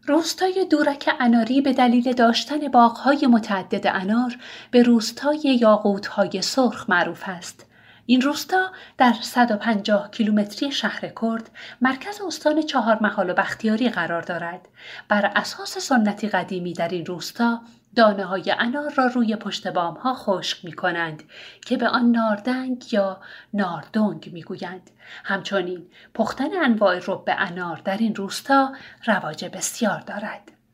روستای دورک اناری به دلیل داشتن باغ‌های متعدد انار به روستای یاقوت‌های سرخ معروف است. این روستا در 150 کیلومتری شهر کرد مرکز استان چهارمحال و بختیاری قرار دارد. بر اساس سنتی قدیمی در این روستا دانه‌های انار را روی پشت بام‌ها خشک می‌کنند که به آن ناردنگ یا ناردنگ می‌گویند. همچنین پختن انواع رب انار در این روستا رواج بسیار دارد.